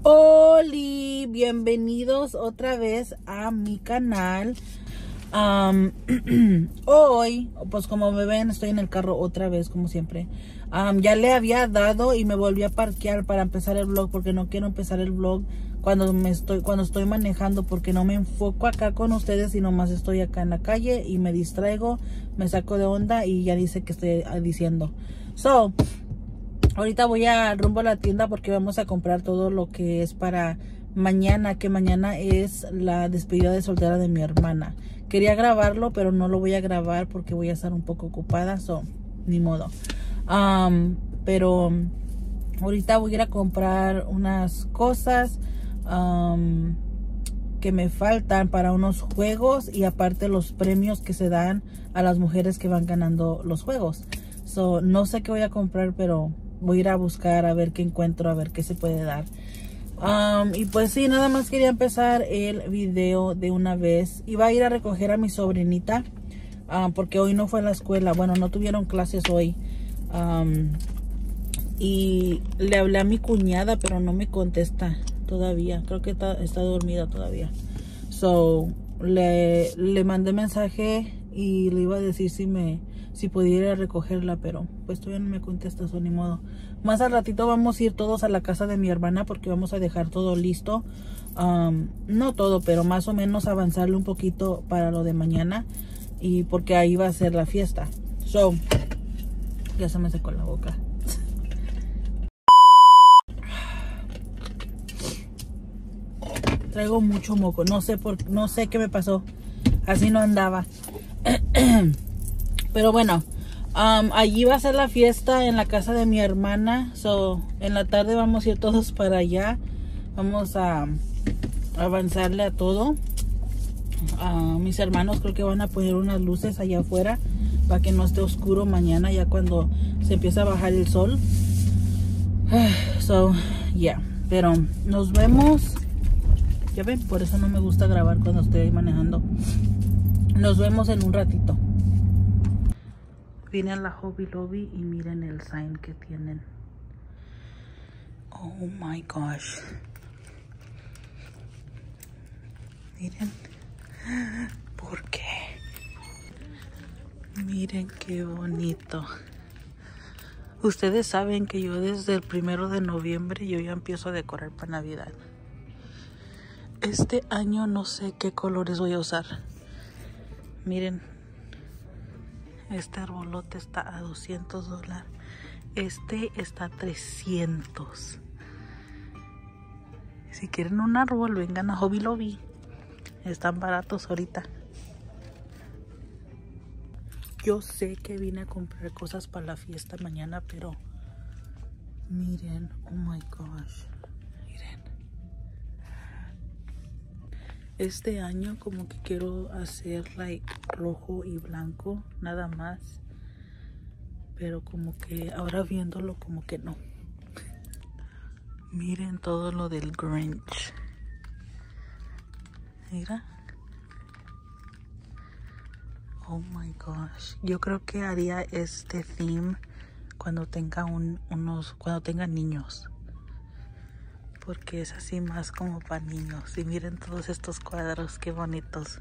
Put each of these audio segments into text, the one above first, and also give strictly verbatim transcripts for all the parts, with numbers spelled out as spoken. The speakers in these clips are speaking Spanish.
Oli, bienvenidos otra vez a mi canal. Um, hoy, pues como me ven, estoy en el carro otra vez, como siempre. Um, ya le había dado y me volví a parquear para empezar el vlog, porque no quiero empezar el vlog cuando me estoy cuando estoy manejando, porque no me enfoco acá con ustedes y nomás estoy acá en la calle y me distraigo, me saco de onda y ya dice que estoy diciendo. So, ahorita voy a rumbo a la tienda porque vamos a comprar todo lo que es para mañana, que mañana es la despedida de soltera de mi hermana. Quería grabarlo, pero no lo voy a grabar porque voy a estar un poco ocupada, so, ni modo. Um, pero ahorita voy a ir a comprar unas cosas um, que me faltan para unos juegos y aparte los premios que se dan a las mujeres que van ganando los juegos. So, no sé qué voy a comprar, pero voy a ir a buscar a ver qué encuentro, a ver qué se puede dar. Um, y pues sí, nada más quería empezar el video de una vez. Iba a ir a recoger a mi sobrinita um, porque hoy no fue a la escuela. Bueno, no tuvieron clases hoy. Um, y le hablé a mi cuñada, pero no me contesta todavía. Creo que está, está dormida todavía. So, le, le mandé mensaje y le iba a decir si me... si pudiera recogerla, pero pues todavía no me contesta, eso ni modo. Más al ratito vamos a ir todos a la casa de mi hermana porque vamos a dejar todo listo. Um, no todo, pero más o menos avanzarle un poquito para lo de mañana. Y porque ahí va a ser la fiesta. So, ya se me secó la boca. Traigo mucho moco, no sé por, no sé qué me pasó. Así no andaba. Pero bueno, um, allí va a ser la fiesta en la casa de mi hermana. So, en la tarde vamos a ir todos para allá. Vamos a avanzarle a todo. Uh, mis hermanos creo que van a poner unas luces allá afuera para que no esté oscuro mañana, ya cuando se empieza a bajar el sol. So, yeah. Pero nos vemos. Ya ven, por eso no me gusta grabar cuando estoy ahí manejando. Nos vemos en un ratito. Vine a la Hobby Lobby y miren el sign que tienen. Oh my gosh. Miren. ¿Por qué? Miren qué bonito. Ustedes saben que yo desde el primero de noviembre yo ya empiezo a decorar para Navidad. Este año no sé qué colores voy a usar. Miren. Este arbolote está a doscientos dólares. Este está a trescientos. Si quieren un árbol, vengan a Hobby Lobby. Están baratos ahorita. Yo sé que vine a comprar cosas para la fiesta mañana, pero miren, oh my gosh. Miren. Este año como que quiero hacer like rojo y blanco, nada más. Pero como que ahora viéndolo como que no. Miren todo lo del Grinch. Mira. Oh my gosh. Yo creo que haría este theme cuando tenga un, unos, cuando tenga niños. Porque es así más como para niños. Y miren todos estos cuadros, qué bonitos.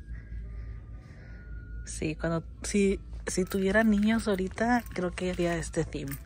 Sí, cuando si, si tuviera niños ahorita, creo que haría este theme.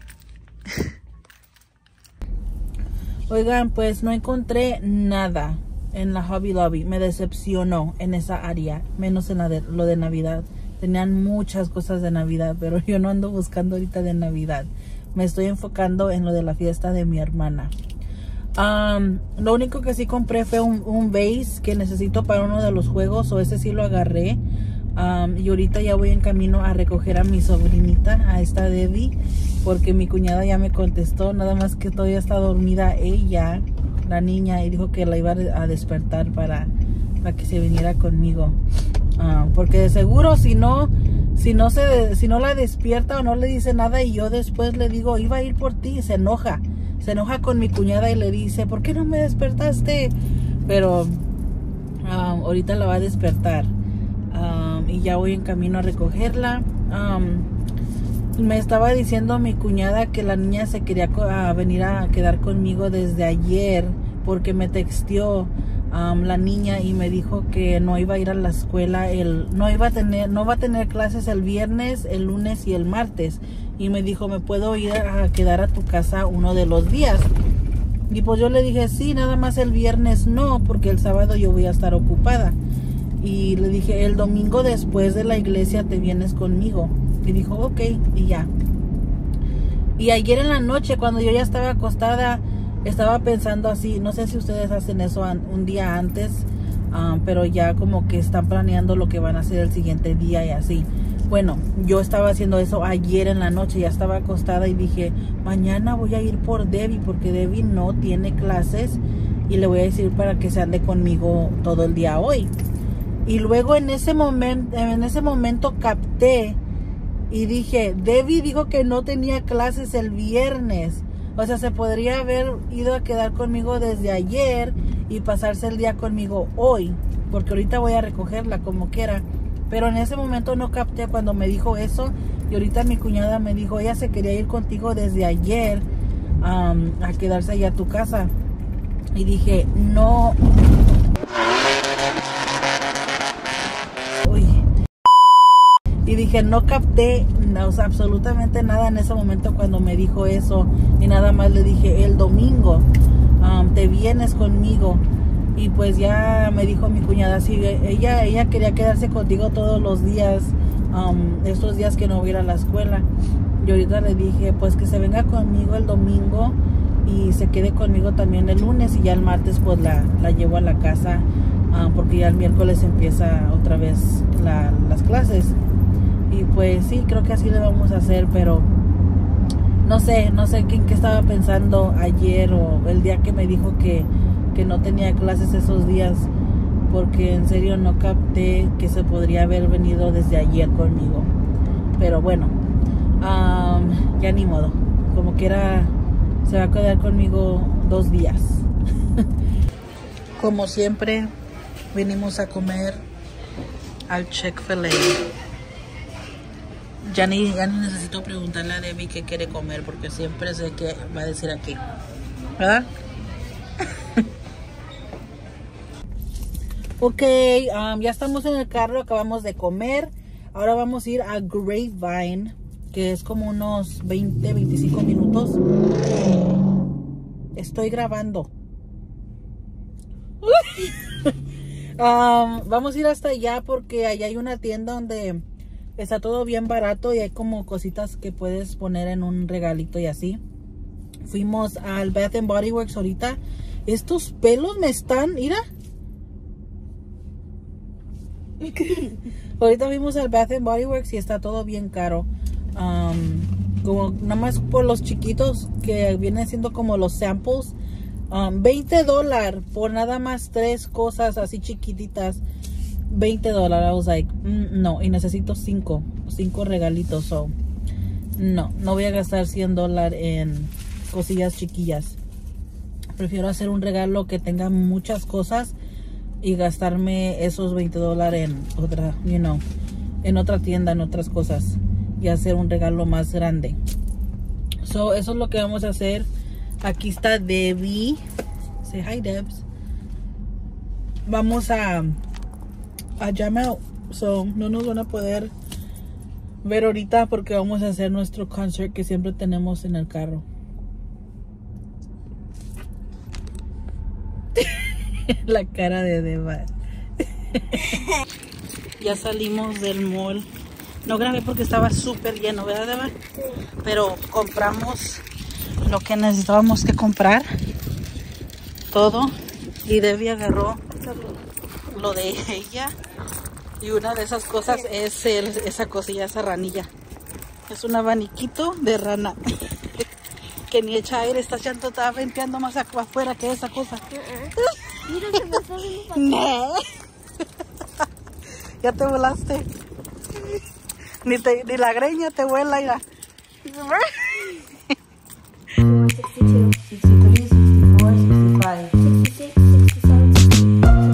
Oigan, pues no encontré nada en la Hobby Lobby. Me decepcionó en esa área, menos en la de, lo de Navidad. Tenían muchas cosas de Navidad, pero yo no ando buscando ahorita de Navidad. Me estoy enfocando en lo de la fiesta de mi hermana. Um, lo único que sí compré fue un, un base que necesito para uno de los juegos, o ese sí lo agarré. Um, y ahorita ya voy en camino a recoger a mi sobrinita, a esta Debbie, porque mi cuñada ya me contestó, nada más que todavía está dormida ella, la niña, y dijo que la iba a despertar para, para que se viniera conmigo. Uh, porque de seguro si no, si no se, si no la despierta o no le dice nada y yo después le digo, iba a ir por ti, se enoja. Se enoja con mi cuñada y le dice, ¿por qué no me despertaste? Pero um, ahorita la va a despertar. Um, y ya voy en camino a recogerla. Um, me estaba diciendo mi cuñada que la niña se quería a venir a quedar conmigo desde ayer, porque me texteó um, la niña y me dijo que no iba a ir a la escuela, el, no iba a tener, no va a tener clases el viernes, el lunes y el martes. Y me dijo, ¿me puedo ir a quedar a tu casa uno de los días? Y pues yo le dije, sí, nada más el viernes no, porque el sábado yo voy a estar ocupada. Y le dije, el domingo después de la iglesia te vienes conmigo. Y dijo, ok, y ya. Y ayer en la noche, cuando yo ya estaba acostada, estaba pensando así, no sé si ustedes hacen eso un día antes, um, pero ya como que están planeando lo que van a hacer el siguiente día y así. Bueno, yo estaba haciendo eso ayer en la noche, ya estaba acostada y dije, mañana voy a ir por Debbie porque Debbie no tiene clases y le voy a decir para que se ande conmigo todo el día hoy. Y luego en ese momento, en ese momento capté y dije, Debbie dijo que no tenía clases el viernes. O sea, se podría haber ido a quedar conmigo desde ayer y pasarse el día conmigo hoy, porque ahorita voy a recogerla como quiera. Pero en ese momento no capté cuando me dijo eso. Y ahorita mi cuñada me dijo, ella se quería ir contigo desde ayer um, a quedarse allá a tu casa. Y dije, no. Uy. Y dije, no capté, no, o sea, absolutamente nada en ese momento cuando me dijo eso. Y nada más le dije, el domingo um, te vienes conmigo. Y pues ya me dijo mi cuñada, sí, ella, ella quería quedarse contigo todos los días, um, estos días que no voy a ir a la escuela. Y ahorita le dije, pues que se venga conmigo el domingo y se quede conmigo también el lunes. Y ya el martes pues la, la llevo a la casa, um, porque ya el miércoles empieza otra vez la, las clases. Y pues sí, creo que así le vamos a hacer, pero no sé, no sé en qué estaba pensando ayer o el día que me dijo que que no tenía clases esos días, porque en serio no capté que se podría haber venido desde ayer conmigo. Pero bueno, um, ya ni modo, como quiera se va a quedar conmigo dos días. Como siempre venimos a comer al Chick-fil-A. Ya ni, ya ni necesito preguntarle a Debbie qué quiere comer, porque siempre sé que va a decir aquí, ¿verdad? Ok, um, ya estamos en el carro, acabamos de comer. Ahora vamos a ir a Grapevine, que es como unos veinte, veinticinco minutos. Estoy grabando. um, vamos a ir hasta allá porque allá hay una tienda donde está todo bien barato y hay como cositas que puedes poner en un regalito y así. Fuimos al Bath and Body Works ahorita. Estos pelos me están, mira. Ahorita fuimos al Bath and Body Works y está todo bien caro. Um, como nada más por los chiquitos que vienen siendo como los samples. Um, veinte dólares por nada más tres cosas así chiquititas. veinte dólares. I was like, mm, no, y necesito cinco. Cinco regalitos. So, no, no voy a gastar cien dólares en cosillas chiquillas. Prefiero hacer un regalo que tenga muchas cosas y gastarme esos veinte dólares en otra, you know, en otra tienda, en otras cosas, y hacer un regalo más grande. So, eso es lo que vamos a hacer. Aquí está Debbie. Say hi, Debs. Vamos a a jam out. So, no nos van a poder ver ahorita porque vamos a hacer nuestro concert que siempre tenemos en el carro. La cara de Deba. Ya salimos del mall. No grabé porque estaba súper lleno, ¿verdad, Deba? Pero compramos lo que necesitábamos que comprar. Todo. Y Debbie agarró lo de ella. Y una de esas cosas es el, esa cosilla, esa ranilla. Es un abaniquito de rana. Que ni echa aire, esta chanta estaba venteando más afuera que esa cosa. Mira, se me está viendo para No. Ya te volaste. Ni, te, ni la greña te vuela, mira. sesenta y dos, sesenta y tres, sesenta y cuatro, sesenta y cinco. sesenta y seis, sesenta y siete,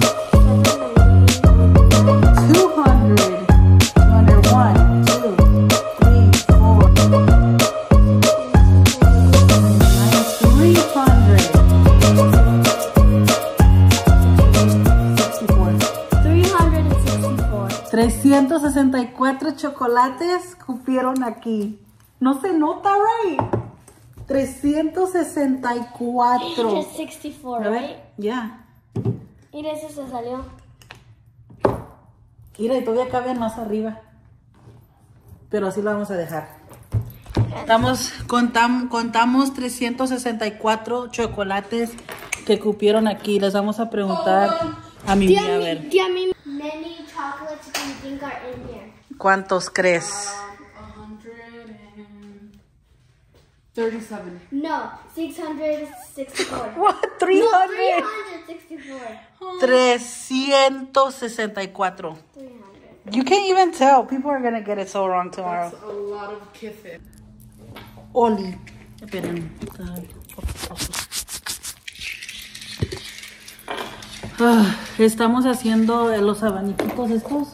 two hundred, two hundred one, two, three, four. Minus three hundred. trescientos sesenta y cuatro chocolates cupieron aquí. No se nota, right? trescientos sesenta y cuatro. three hundred sixty-four, A ver, right? ya. Mira, eso se salió. Mira, y todavía caben más arriba. Pero así lo vamos a dejar. Estamos, contam, contamos trescientos sesenta y cuatro chocolates que cupieron aquí. Les vamos a preguntar a mi Tía, a ver. tía, mi- Many chocolates do you think are in here? ¿Cuántos crees? one hundred thirty-seven. No, six hundred sixty-four. What? three No, hundred. three hundred sixty-four. trescientos sesenta y cuatro. three hundred. You can't even tell. People are gonna get it so wrong tomorrow. That's a lot of kiffe. Oli. Esperen. Ah, estamos haciendo los abaniquitos estos.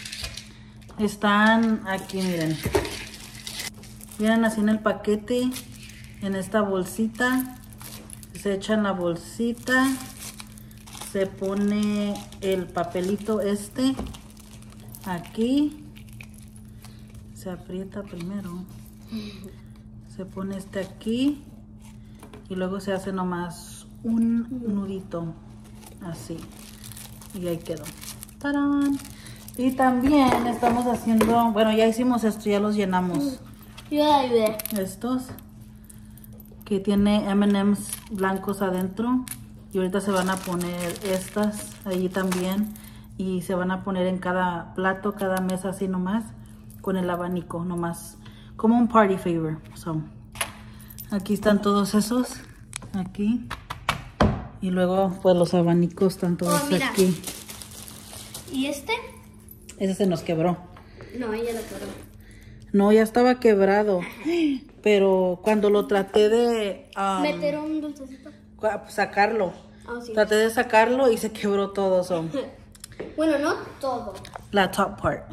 Están aquí, miren. Vienen así en el paquete, en esta bolsita. Se echa en la bolsita. Se pone el papelito este aquí. Se aprieta primero. Se pone este aquí. Y luego se hace nomás un nudito. Así. Y ahí quedó. ¡Tarán! Y también estamos haciendo... Bueno, ya hicimos esto, ya los llenamos. Yo la ayudé. Estos. Que tiene eme and eme's blancos adentro. Y ahorita se van a poner estas allí también. Y se van a poner en cada plato, cada mesa así nomás. Con el abanico nomás. Como un party favor. So, aquí están todos esos. Aquí. Y luego pues los abanicos están todos Oh, mira. aquí. ¿Y este? Ese se nos quebró. No, ella lo quebró. No, ya estaba quebrado. Pero cuando lo traté de um, Meter un dulcecito. cua- sacarlo. Ah, sí. Traté de sacarlo y se quebró todo. So, Bueno, no todo. la top part.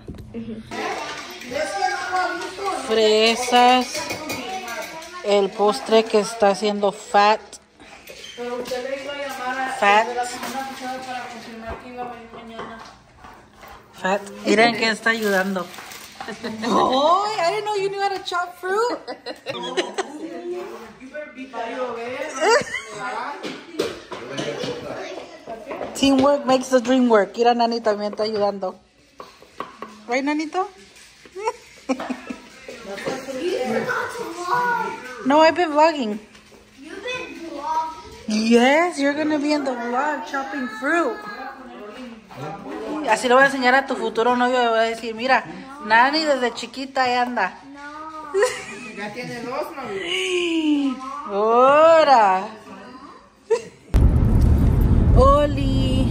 Fresas. El postre que está haciendo fat. Pero usted le iba a llamar a Fat. de la semana pasada para confirmar que iba a venir mañana. Fat. Miren que está ayudando. Oh, I didn't know you knew how to chop fruit. Teamwork makes the dream work. Mira, Nani también está ayudando. Right, Nanito? You forgot to vlog. No, I've been vlogging. You've been vlogging. Yes, you're gonna be in the vlog chopping fruit. Así lo voy a enseñar a tu futuro novio. Le voy a decir, mira, Nani desde chiquita ahí anda. No. Ya tiene dos novios. Ahora. Oli.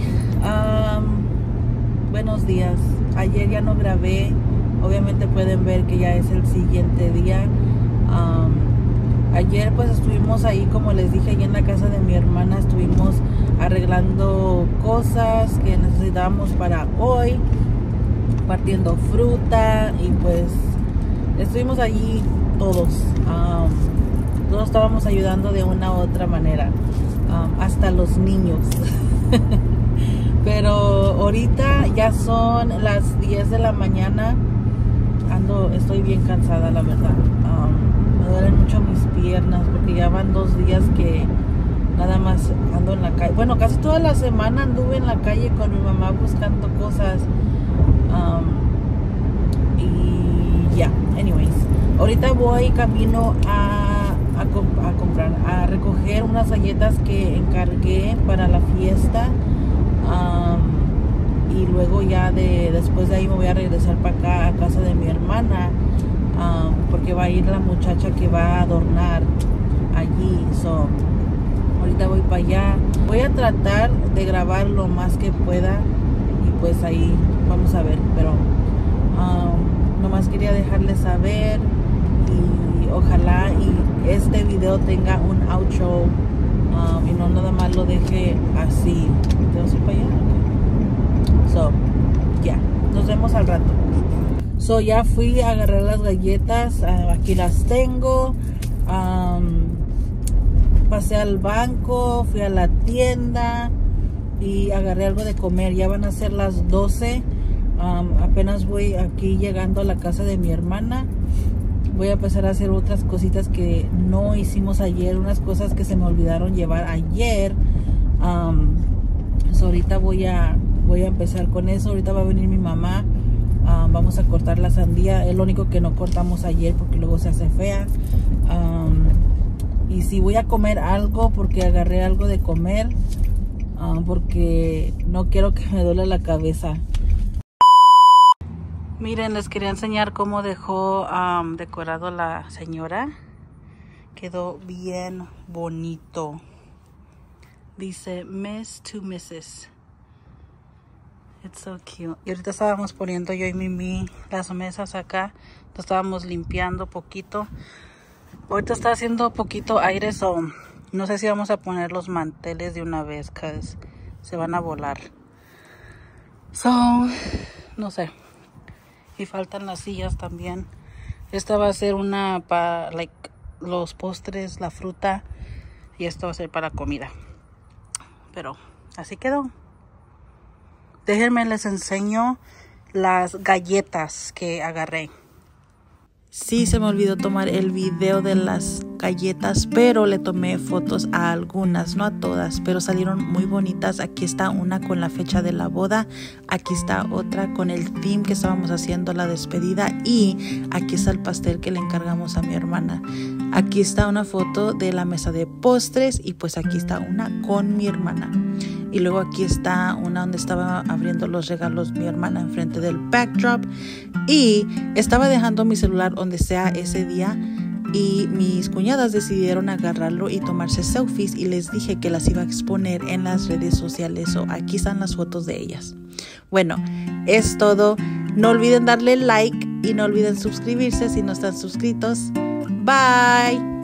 Um, buenos días. Ayer ya no grabé. Obviamente pueden ver que ya es el siguiente día. Um, ayer pues estuvimos ahí, como les dije, ahí en la casa de mi hermana. Estuvimos arreglando cosas que necesitábamos para hoy. Partiendo fruta. Y pues estuvimos allí todos. Um, todos estábamos ayudando de una u otra manera. Um, hasta los niños. Pero ahorita ya son las diez de la mañana. Ando, estoy bien cansada, la verdad. Um, me duelen mucho mis piernas porque ya van dos días que nada más ando en la calle. Bueno, casi toda la semana anduve en la calle con mi mamá buscando cosas. Um, y ya, yeah, anyways. Ahorita voy camino a, a, comp a comprar, a recoger unas galletas que encargué para la fiesta. Um, y luego ya de después de ahí me voy a regresar para acá a casa de mi hermana, um, porque va a ir la muchacha que va a adornar allí. So, ahorita voy para allá. Voy a tratar de grabar lo más que pueda y pues ahí vamos a ver. Pero um, nomás quería dejarles saber y ojalá y este video tenga un outro um, y no nada más lo deje así. ¿Te para allá? So, ya, yeah. Nos vemos al rato. So, ya fui a agarrar las galletas. Uh, aquí las tengo. Um, pasé al banco, fui a la tienda y agarré algo de comer. Ya van a ser las doce. Um, apenas voy aquí llegando a la casa de mi hermana. Voy a empezar a hacer otras cositas que no hicimos ayer, unas cosas que se me olvidaron llevar ayer. Um, so ahorita voy a, voy a empezar con eso. Ahorita va a venir mi mamá. Um, vamos a cortar la sandía. Es lo único que no cortamos ayer porque luego se hace fea. Um, y si voy a comer algo porque agarré algo de comer. Um, porque no quiero que me duele la cabeza. Miren, les quería enseñar cómo dejó um, decorado la señora. Quedó bien bonito. Dice Miss to Missus It's so cute. Y ahorita estábamos poniendo yo y Mimi las mesas acá. Lo estábamos limpiando poquito. Ahorita está haciendo poquito aire, so no sé si vamos a poner los manteles de una vez, que se van a volar. So, no sé. Y faltan las sillas también. Esta va a ser una para like, los postres, la fruta. Y esto va a ser para comida. Pero así quedó. Déjenme les enseño las galletas que agarré. Sí, se me olvidó tomar el video de las galletas, pero le tomé fotos a algunas, no a todas, pero salieron muy bonitas. Aquí está una con la fecha de la boda, aquí está otra con el theme que estábamos haciendo la despedida y aquí está el pastel que le encargamos a mi hermana. Aquí está una foto de la mesa de postres y pues aquí está una con mi hermana. Y luego aquí está una donde estaba abriendo los regalos mi hermana enfrente del backdrop. Y estaba dejando mi celular donde sea ese día. Y mis cuñadas decidieron agarrarlo y tomarse selfies. Y les dije que las iba a exponer en las redes sociales. So, aquí están las fotos de ellas. Bueno, es todo. No olviden darle like y no olviden suscribirse si no están suscritos. Bye.